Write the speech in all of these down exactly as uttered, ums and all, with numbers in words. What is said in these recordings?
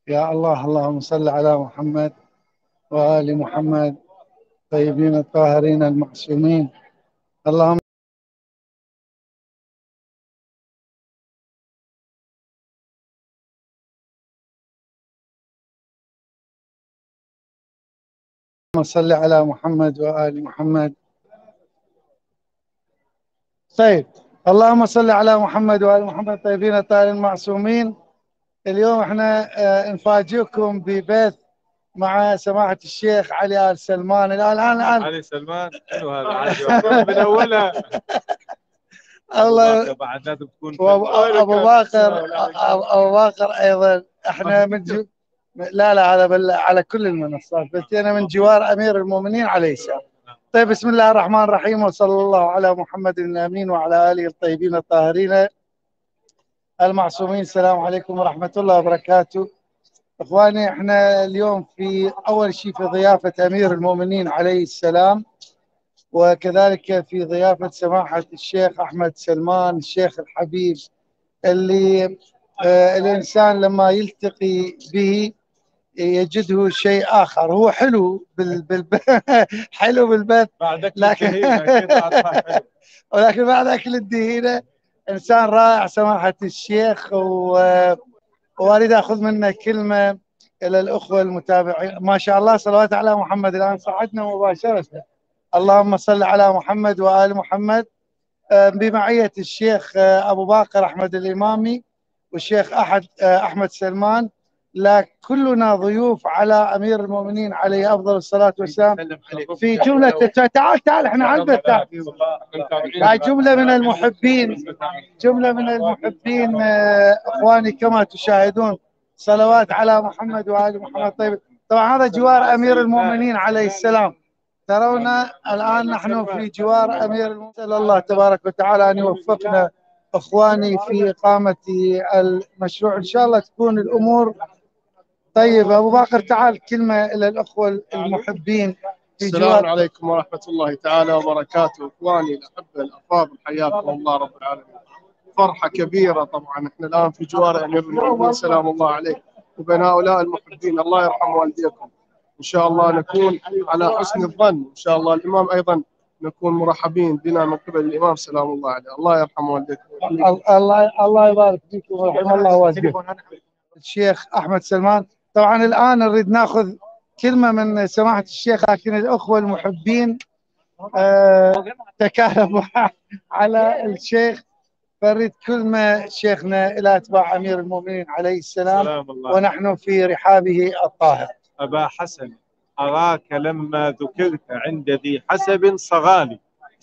يا الله، اللهم صل على محمد وآل محمد طيبين الطاهرين المعصومين. اللهم صل على محمد وآل محمد. طيب، اللهم صل على محمد وآل محمد طيبين الطاهرين المعصومين. اليوم احنا آه، نفاجئكم ببث مع سماحة الشيخ علي آل سلمان. الآن الآن الآن علي سلمان حلو هذا عادي من اولها. الله. باقر بعد لازم تكون وابو أبو باقر أبو أبو باقر ايضا احنا من جو... لا لا، على بل... على كل المنصات، بس انا من جوار امير المؤمنين عليه السلام. طيب، بسم الله الرحمن الرحيم، وصلى الله على محمد الامين وعلى اله الطيبين الطاهرين المعصومين. السلام عليكم ورحمه الله وبركاته. اخواني، احنا اليوم في اول شيء في ضيافه امير المؤمنين عليه السلام، وكذلك في ضيافه سماحه الشيخ احمد سلمان الشيخ الحبيب، اللي آه الانسان لما يلتقي به يجده شيء اخر. هو حلو بال... بال... حلو بالبث، لكن ولكن بعد اكل الدهينه انسان رائع سماحه الشيخ. و... واريد اخذ منه كلمه الى الاخوه المتابعين. ما شاء الله، صلوات على محمد. الان صعدنا مباشره. اللهم صل على محمد وال محمد. بمعيه الشيخ ابو باقر احمد الامامي والشيخ احد احمد سلمان. لا، كلنا ضيوف على امير المؤمنين عليه افضل الصلاه والسلام. في جمله، تعال تعال احنا على البث. جمله من المحبين، جمله من المحبين اخواني كما تشاهدون. صلوات على محمد وال محمد. طيب، طبعا هذا جوار امير المؤمنين عليه السلام. ترون الآن نحن في جوار أمير المؤمنين. نسأل الله تبارك وتعالى أن يوفقنا إخواني في إقامة المشروع، إن شاء الله تكون الأمور طيبة. أبو باقر، تعال كلمة إلى الأخوة المحبين في السلام جوار. عليكم ورحمة الله تعالى وبركاته. إخواني الأحبة الأفاضل، حياكم الله رب العالمين. فرحة كبيرة طبعا، احنا الآن في جوار أمير المؤمنين سلام الله عليه، وبين هؤلاء المحبين الله يرحم والديكم. إن شاء الله نكون على حسن الظن، إن شاء الله الإمام أيضا نكون مرحبين بنا من قبل الإمام سلام الله عليه. الله يرحم والديكم. الله الله يبارك فيكم ورحم الله والديكم. الشيخ أحمد سلمان. طبعا الآن نريد ناخذ كلمة من سماحة الشيخ، لكن الأخوة المحبين آه تكالبوا على الشيخ، فريد كلمة شيخنا إلى أتباع أمير المؤمنين عليه السلام. سلام الله. ونحن في رحابه الطاهر. أبا حسن، أراك لما ذكرت عند ذي حسب صغالي،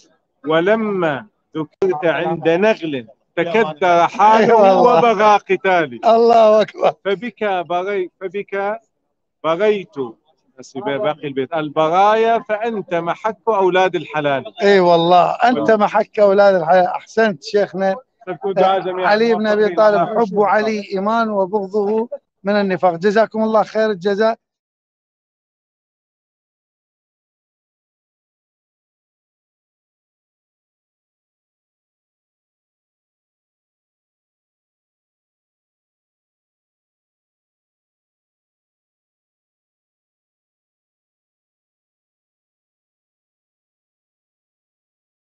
ولما ذكرت عند نغل تكدر حاله وبغى قتالي. الله أكبر. فبك بغي فبك بغيت، بس باقي البيت البرايا، فأنت محك أولاد الحلال. اي والله، أنت محك أولاد الحلال. أحسنت شيخنا. علي بن أبي طالب، حب علي إيمان وبغضه من النفاق. جزاكم الله خير الجزاء.